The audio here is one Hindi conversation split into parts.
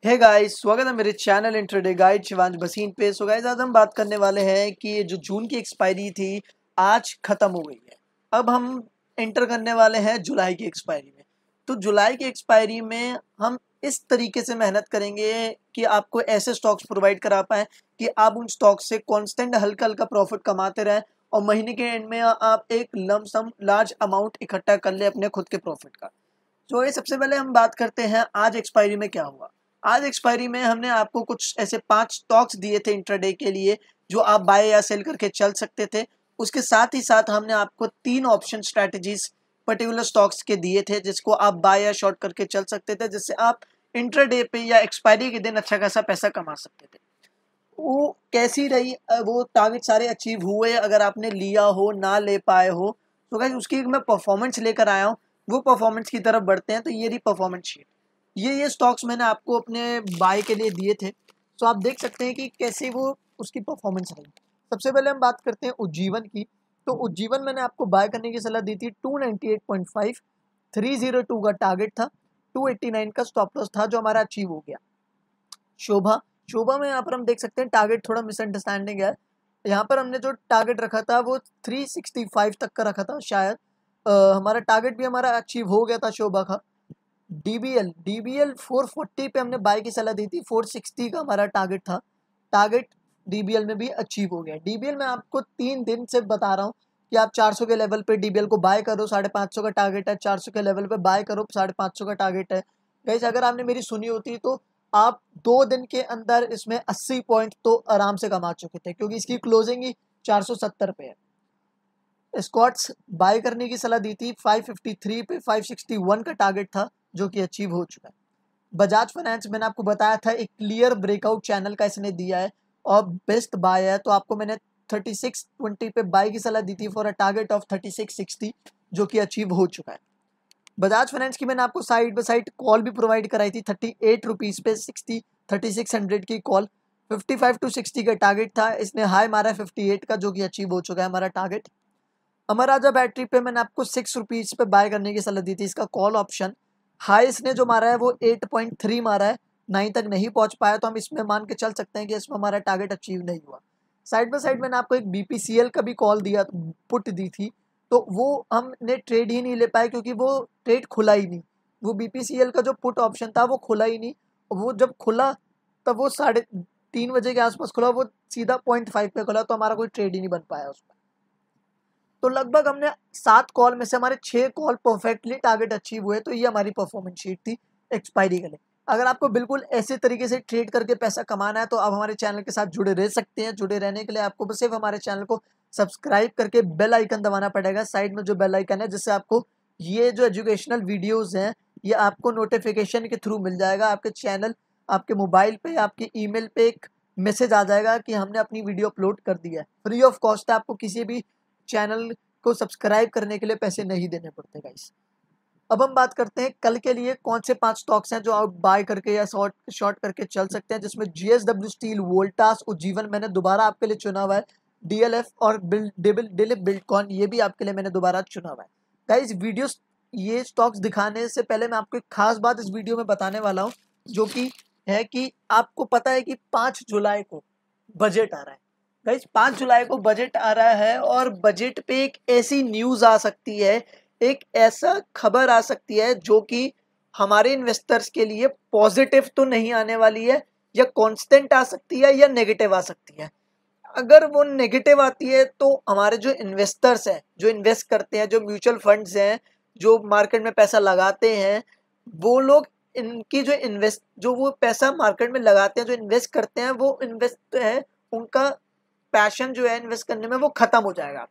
हे गाइस, स्वागत है मेरे channel intraday guide Shivansh Bhasin पे। सो गाइस, आज हम बात करने वाले हैं कि ये जो जून की एक्सपायरी थी आज खत्म हो गई है। अब हम एंटर करने वाले हैं जुलाई की एक्सपायरी में। तो जुलाई की एक्सपायरी में हम इस तरीके से मेहनत करेंगे कि आपको ऐसे स्टॉक्स प्रोवाइड करा पाए कि आप उन स्टॉक से कॉन्स्टेंट हल्का हल्का प्रॉफिट कमाते रहें और महीने के एंड में आप एक लमसम लार्ज अमाउंट इकट्ठा कर ले अपने खुद के प्रॉफिट का। तो ये सबसे पहले हम बात करते हैं आज एक्सपायरी में क्या हुआ। आज एक्सपायरी में हमने आपको कुछ ऐसे 5 स्टॉक्स दिए थे इंट्राडे के लिए जो आप बाय या सेल करके चल सकते थे। उसके साथ ही साथ हमने आपको 3 ऑप्शन स्ट्रैटेजीज पर्टिकुलर स्टॉक्स के दिए थे जिसको आप बाय या शॉर्ट करके चल सकते थे, जिससे आप इंट्राडे पे या एक्सपायरी के दिन अच्छा खासा पैसा कमा सकते थे। वो कैसी रही, वो टारगेट सारे अचीव हुए अगर आपने लिया हो ना ले पाए हो तो गाइस उसकी मैं परफॉर्मेंस लेकर आया हूँ। वो परफॉर्मेंस की तरफ बढ़ते हैं। तो ये रही परफॉर्मेंस शीट। ये स्टॉक्स मैंने आपको अपने बाय के लिए दिए थे, तो आप देख सकते हैं कि कैसे वो उसकी परफॉर्मेंस रही। सबसे पहले हम बात करते हैं उज्जीवन की। तो उज्जीवन मैंने आपको बाय करने की सलाह दी थी 298.5, 302 का टारगेट था, 289 का स्टॉप लॉस था जो हमारा अचीव हो गया। शोभा शोभा में यहाँ पर हम देख सकते हैं टारगेट थोड़ा मिसअंडरस्टैंडिंग है। यहाँ पर हमने जो टारगेट रखा था वो 365 तक का रखा था शायद। हमारा टारगेट भी हमारा अचीव हो गया था शोभा का। डीबीएल 440 पे हमने बाय की सलाह दी थी, 460 का हमारा टारगेट था। टारगेट डीबीएल में भी अचीव हो गया। डीबीएल में आपको 3 दिन से बता रहा हूँ कि आप 400 के लेवल पे डीबीएल को बाय करो, 550 का टारगेट है। 400 के लेवल पे बाय करो, 550 का टारगेट है। गाइस, अगर आपने मेरी सुनी होती तो आप 2 दिन के अंदर इसमें 80 पॉइंट तो आराम से कमा चुके थे, क्योंकि इसकी क्लोजिंग ही 470 पे है। स्कॉट्स बाय करने की सलाह दी थी 553 पे, 561 का टारगेट था जो कि अचीव हो चुका है। बजाज फाइनेंस मैंने आपको बताया था एक क्लियर ब्रेकआउट चैनल का इसने दिया है और बेस्ट बाय है, तो आपको मैंने 3620 पे बाय की सलाह दी थी फॉर अ टारगेट ऑफ 3660 जो कि अचीव हो चुका है। बजाज फाइनेंस की मैंने आपको साइड बाय साइड कॉल भी प्रोवाइड कराई थी 38 रुपीज़ पे 3600 की कॉल। 55 to 60 का टारगेट था, इसने हाई मारा 58 का जो कि अचीव हो चुका है हमारा टारगेट। अमर राजा बैटरी पे मैंने आपको 6 रुपीज़ पे बाय करने की सलाह दी थी, इसका कॉल ऑप्शन। हाई इसने जो मारा है वो 8.3 मारा है, 9 तक नहीं पहुंच पाया, तो हम इसमें मान के चल सकते हैं कि इसमें हमारा टारगेट अचीव नहीं हुआ। साइड बाय साइड मैंने आपको एक बीपीसीएल का भी कॉल दिया, पुट दी थी, तो वो हमने ट्रेड ही नहीं ले पाए क्योंकि वो ट्रेड खुला ही नहीं। वो बीपीसीएल का जो पुट ऑप्शन था वो खुला ही नहीं। वो जब खुला तब वो 3:30 के आसपास खुला, वो सीधा 0.5 पे खुला, तो हमारा कोई ट्रेड ही नहीं बन पाया उसमें। तो लगभग हमने 7 कॉल में से हमारे 6 कॉल परफेक्टली टारगेट अचीव हुए। तो ये हमारी परफॉर्मेंस शीट थी एक्सपायरी के लिए। अगर आपको बिल्कुल ऐसे तरीके से ट्रेड करके पैसा कमाना है तो आप हमारे चैनल के साथ जुड़े रह सकते हैं। जुड़े रहने के लिए आपको बस सिर्फ हमारे चैनल को सब्सक्राइब करके बेल आइकन दबाना पड़ेगा, साइड में जो बेल आइकन है, जिससे आपको ये जो एजुकेशनल वीडियोज़ हैं ये आपको नोटिफिकेशन के थ्रू मिल जाएगा। आपके चैनल, आपके मोबाइल पे, आपके ईमेल पे एक मैसेज आ जाएगा कि हमने अपनी वीडियो अपलोड कर दी है। फ्री ऑफ कॉस्ट है, आपको किसी भी चैनल को सब्सक्राइब करने के लिए पैसे नहीं देने पड़ते गाइस। अब हम बात करते हैं कल के लिए कौन से 5 स्टॉक्स हैं जो आप बाय करके या शॉर्ट करके चल सकते हैं, जिसमें जीएसडब्ल्यू स्टील, वोल्टास, उज्जीवन मैंने दोबारा आपके लिए चुना हुआ है। डीएलएफ और दिलीप बिल्डकॉन ये भी आपके लिए मैंने दोबारा चुना हुआ है। गाइस, वीडियोस ये स्टॉक्स दिखाने से पहले मैं आपको एक खास बात इस वीडियो में बताने वाला हूँ, जो कि है कि आपको पता है कि 5 जुलाई को बजट आ रहा है। गाइस, 5 जुलाई को बजट आ रहा है और बजट पे एक ऐसी न्यूज़ आ सकती है, एक ऐसा खबर आ सकती है जो कि हमारे इन्वेस्टर्स के लिए पॉजिटिव तो नहीं आने वाली है, या कांस्टेंट आ सकती है या नेगेटिव आ सकती है। अगर वो नेगेटिव आती है तो हमारे जो इन्वेस्टर्स हैं, जो इन्वेस्ट करते हैं, जो म्यूचुअल फंड्स हैं, जो मार्केट में पैसा लगाते हैं, वो लोग इनकी जो वो पैसा मार्केट में लगाते हैं, जो इन्वेस्ट करते हैं, वो इन्वेस्ट है, उनका पैशन जो है इन्वेस्ट करने में वो खत्म हो जाएगा।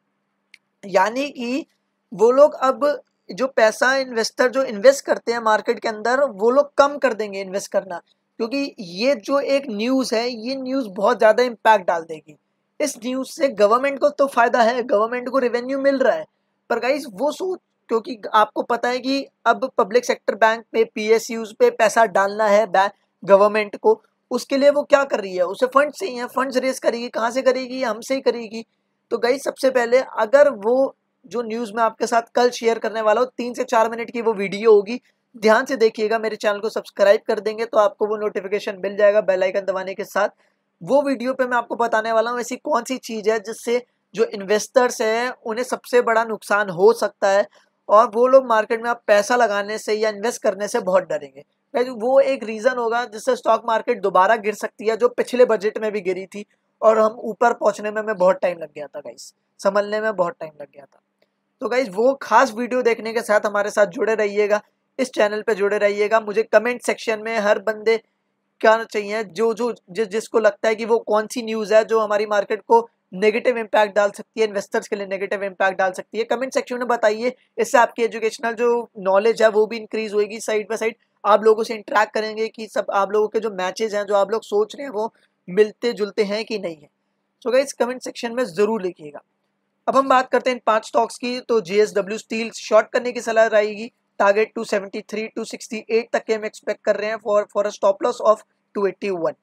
यानी कि वो लोग अब जो पैसा इन्वेस्टर जो इन्वेस्ट करते हैं मार्केट के अंदर, वो लोग कम कर देंगे इन्वेस्ट करना, क्योंकि ये जो एक न्यूज़ है ये न्यूज़ बहुत ज़्यादा इम्पैक्ट डाल देगी। इस न्यूज़ से गवर्नमेंट को तो फायदा है, गवर्नमेंट को रेवेन्यू मिल रहा है, पर गाइस वो सोच, क्योंकि आपको पता है कि अब पब्लिक सेक्टर बैंक पे, पीएसयूज पे पैसा डालना है बैंक गवर्नमेंट को, उसके लिए वो क्या कर रही है, उसे फंड चाहिए, फंड्स रेस करेगी, कहाँ से करेगी, हमसे ही करेगी। तो गाइस, सबसे पहले अगर वो जो न्यूज़ मैं आपके साथ कल शेयर करने वाला हूँ 3 से 4 मिनट की वो वीडियो होगी, ध्यान से देखिएगा, मेरे चैनल को सब्सक्राइब कर देंगे तो आपको वो नोटिफिकेशन मिल जाएगा बेल आइकन दबाने के साथ। वो वीडियो पे मैं आपको बताने वाला हूँ ऐसी कौन सी चीज़ है जिससे जो इन्वेस्टर्स हैं उन्हें सबसे बड़ा नुकसान हो सकता है और वो लोग मार्केट में आप पैसा लगाने से या इन्वेस्ट करने से बहुत डरेंगे। वो एक रीज़न होगा जिससे स्टॉक मार्केट दोबारा गिर सकती है, जो पिछले बजट में भी गिरी थी और हम ऊपर पहुंचने में हमें बहुत टाइम लग गया था गाइस, संभलने में बहुत टाइम लग गया था। तो गाइस वो खास वीडियो देखने के साथ हमारे साथ जुड़े रहिएगा, इस चैनल पे जुड़े रहिएगा। मुझे कमेंट सेक्शन में हर बंदे क्या चाहिए जिसको लगता है कि वो कौन सी न्यूज़ है जो हमारी मार्केट को नेगेटिव इम्पैक्ट डाल सकती है, इन्वेस्टर्स के लिए नेगेटिव इम्पैक्ट डाल सकती है, कमेंट सेक्शन में बताइए। इससे आपकी एजुकेशनल जो नॉलेज है वो भी इंक्रीज होगी। साइड बाय साइड आप लोगों से इंटरेक्ट करेंगे कि सब आप लोगों के जो मैचेज हैं, जो आप लोग सोच रहे हैं, वो मिलते जुलते हैं कि नहीं है। सो गाइस कमेंट सेक्शन में ज़रूर लिखिएगा। अब हम बात करते हैं इन 5 स्टॉक्स की। तो JSW स्टील शॉर्ट करने की सलाह रहेगी। टारगेट 273 268 तक के हम एक्सपेक्ट कर रहे हैं for a stop loss of 281।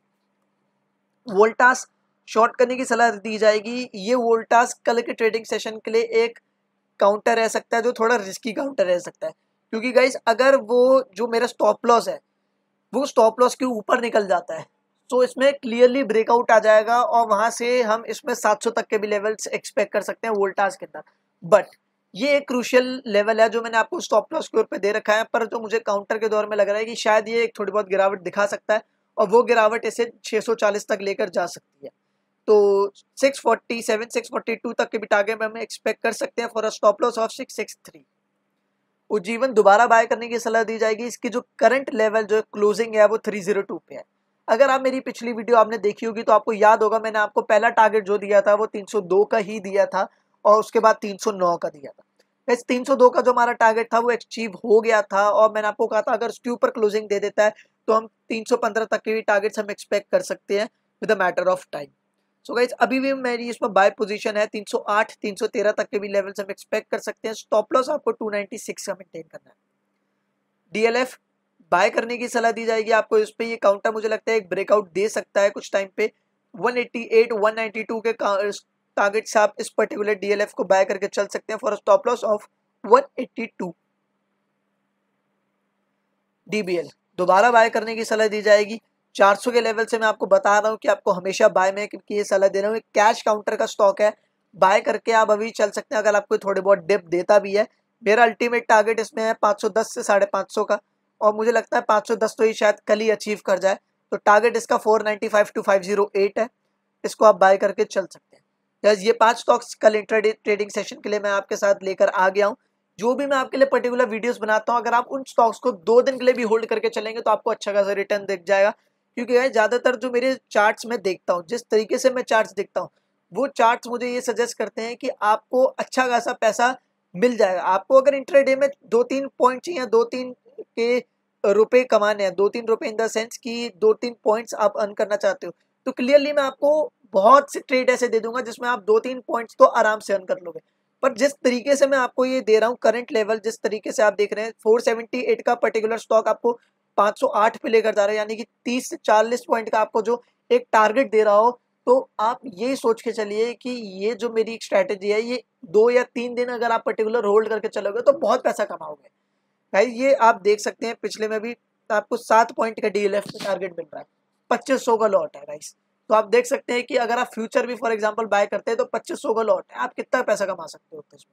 Voltas short करने की सलाह दी जाएगी। ये वोल्टास कल के ट्रेडिंग सेशन के लिए एक काउंटर रह सकता है, जो थोड़ा रिस्की काउंटर रह सकता है, क्योंकि गाइस अगर वो जो मेरा स्टॉप लॉस है वो स्टॉप लॉस के ऊपर निकल जाता है तो इसमें क्लियरली ब्रेकआउट आ जाएगा और वहां से हम इसमें 700 तक के भी लेवल्स एक्सपेक्ट कर सकते हैं वोल्टास के अंदर। बट ये एक क्रूशियल लेवल है जो मैंने आपको स्टॉप लॉस के ऊपर पे दे रखा है, पर जो मुझे काउंटर के दौर में लग रहा है कि शायद ये एक थोड़ी बहुत गिरावट दिखा सकता है और वो गिरावट इसे 640 तक लेकर जा सकती है। तो 647 642 तक के भी टारगेट में हम एक्सपेक्ट कर सकते हैं for a stop loss of 663। Ujjivan दोबारा बाय करने की सलाह दी जाएगी। इसकी जो करंट लेवल जो क्लोजिंग है वो 302 पे है। अगर आप मेरी पिछली वीडियो आपने देखी होगी तो आपको याद होगा मैंने आपको पहला टारगेट जो दिया था वो 302 का ही दिया था और उसके बाद 309 का दिया था। वैसे 302 का जो हमारा टारगेट था वो अचीव हो गया था और मैंने आपको कहा था अगर उसके ऊपर क्लोजिंग दे देता है तो हम 315 तक के भी टारगेट्स हम एक्सपेक्ट कर सकते हैं with a matter of time. So guys अभी भी मेरी इसमें बाय पोजीशन है 308 313 तक के भी लेवल्स हम एक्सपेक्ट कर सकते हैं। स्टॉप लॉस आपको 296 का मेंटेन करना है। DLF बाय करने की सलाह दी जाएगी आपको। इस पे ये काउंटर मुझे लगता है एक ब्रेकआउट दे सकता है कुछ टाइम पे। 188 192 के टारगेट से आप इस पर्टिकुलर DLF को बाय करके चल सकते हैं for stop loss of 182। DBL दोबारा बाय करने की सलाह दी जाएगी 400 के लेवल से। मैं आपको बता रहा हूँ कि आपको हमेशा बाय में की ये सलाह दे रहा हूँ। कैश काउंटर का स्टॉक है, बाय करके आप अभी चल सकते हैं अगर आपको थोड़े बहुत डिप देता भी है। मेरा अल्टीमेट टारगेट इसमें है 510 से 550 का और मुझे लगता है 510 तो ये शायद कल ही अचीव कर जाए। तो टारगेट इसका 495 to 508 है, इसको आप बाय करके चल सकते हैं। ये 5 स्टॉक्स कल इंट्राडे ट्रेडिंग सेशन के लिए मैं आपके साथ लेकर आ गया हूँ। जो भी मैं आपके लिए पर्टिकुलर वीडियोस बनाता हूँ अगर आप उन स्टॉक्स को 2 दिन के लिए भी होल्ड करके चलेंगे तो आपको अच्छा खासा रिटर्न दिख जाएगा। क्योंकि यार ज़्यादातर जो मेरे चार्ट्स में देखता हूँ, जिस तरीके से मैं चार्ट्स देखता हूँ वो चार्ट्स मुझे ये सजेस्ट करते हैं कि आपको अच्छा खासा पैसा मिल जाएगा। आपको अगर इंट्राडे में 2-3 पॉइंट चाहिए, 2-3 के रुपए कमाने हैं, 2-3 रुपए इन द सेंस कि 2-3 पॉइंट्स आप अर्न करना चाहते हो तो क्लियरली मैं आपको बहुत से ट्रेड ऐसे दे दूंगा जिसमें आप 2-3 पॉइंट्स तो आराम से अर्न कर लोगे। पर जिस तरीके से मैं आपको ये दे रहा हूँ करंट लेवल, जिस तरीके से आप देख रहे हैं 478 का पर्टिकुलर स्टॉक आपको 508 पे लेकर जा रहा है, यानी कि 30 से 40 पॉइंट का आपको जो एक टारगेट दे रहा हो, तो आप ये सोच के चलिए कि ये जो मेरी एक स्ट्रैटेजी है ये 2 या 3 दिन अगर आप पर्टिकुलर होल्ड करके चलोगे तो बहुत पैसा कमाओगे। भाई ये आप देख सकते हैं पिछले में भी आपको 7 पॉइंट का DLF में टारगेट मिल रहा है, 2500 का लॉट है गाइस। तो आप देख सकते हैं कि अगर आप फ्यूचर भी फॉर एग्जांपल बाय करते हैं तो 2500 का लॉट है, आप कितना पैसा कमा सकते हो इसमें।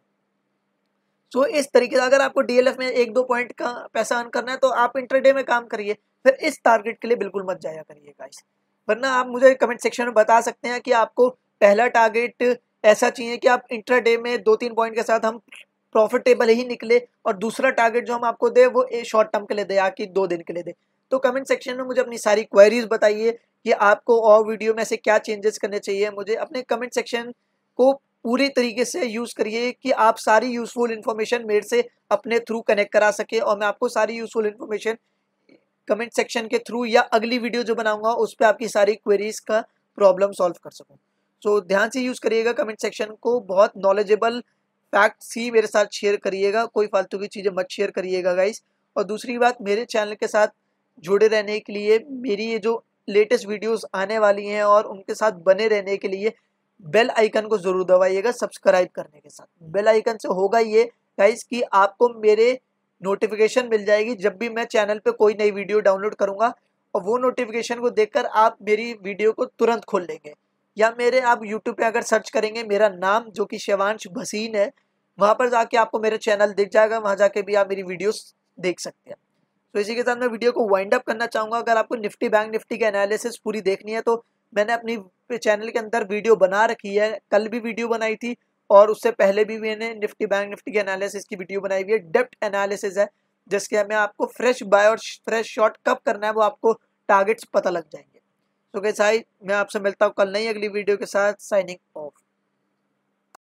सो इस तरीके से अगर आपको DLF में 1-2 पॉइंट का पैसा अर्न करना है तो आप इंटरडे में काम करिए, फिर इस टारगेट के लिए बिल्कुल मत जाया करिए गाइस। वरना आप मुझे कमेंट सेक्शन में बता सकते हैं कि आपको पहला टारगेट ऐसा चाहिए कि आप इंटरडे में 2-3 पॉइंट के साथ हम प्रॉफिटेबल ही निकले और दूसरा टारगेट जो हम आपको दे वो शॉर्ट टर्म के लिए दे या कि 2 दिन के लिए दे। तो कमेंट सेक्शन में मुझे अपनी सारी क्वेरीज बताइए कि आपको और वीडियो में से क्या चेंजेस करने चाहिए। मुझे अपने कमेंट सेक्शन को पूरी तरीके से यूज़ करिए कि आप सारी यूज़फुल इन्फॉर्मेशन मेरे से अपने थ्रू कनेक्ट करा सके और मैं आपको सारी यूज़फुल इन्फॉर्मेशन कमेंट सेक्शन के थ्रू या अगली वीडियो जो बनाऊंगा उस पर आपकी सारी क्वेरीज का प्रॉब्लम सॉल्व कर सकूं। सो ध्यान से यूज़ करिएगा कमेंट सेक्शन को, बहुत नॉलेजेबल फैक्ट्स ही मेरे साथ शेयर करिएगा, कोई फालतू की चीज़ें मत शेयर करिएगा गाइस। और दूसरी बात, मेरे चैनल के साथ जुड़े रहने के लिए, मेरी ये जो लेटेस्ट वीडियोस आने वाली हैं और उनके साथ बने रहने के लिए बेल आइकन को ज़रूर दबाइएगा। सब्सक्राइब करने के साथ बेल आइकन से होगा ये गाइस कि आपको मेरे नोटिफिकेशन मिल जाएगी जब भी मैं चैनल पे कोई नई वीडियो डाउनलोड करूँगा, और वो नोटिफिकेशन को देखकर आप मेरी वीडियो को तुरंत खोल लेंगे। या मेरे आप यूट्यूब पे अगर सर्च करेंगे मेरा नाम जो कि शिवांश भसीन है, वहाँ पर जाके आपको मेरा चैनल दिख जाएगा, वहाँ जाके भी आप मेरी वीडियोस देख सकते हैं। तो इसी के साथ मैं वीडियो को वाइंड अप करना चाहूँगा। अगर आपको निफ्टी बैंक निफ्टी की एनालिसिस पूरी देखनी है तो मैंने अपनी चैनल के अंदर वीडियो बना रखी है, कल भी वीडियो बनाई थी और उससे पहले भी मैंने निफ्टी बैंक निफ्टी के एनालिसिस की वीडियो बनाई हुई है। डेप्थ एनालिसिस है जिसके में आपको फ्रेश बाय और फ्रेश शॉर्ट कब करना है वो आपको टारगेट्स पता लग जाएंगे। तो गाइस मैं आपसे मिलता हूँ कल नई अगली वीडियो के साथ। Signing of.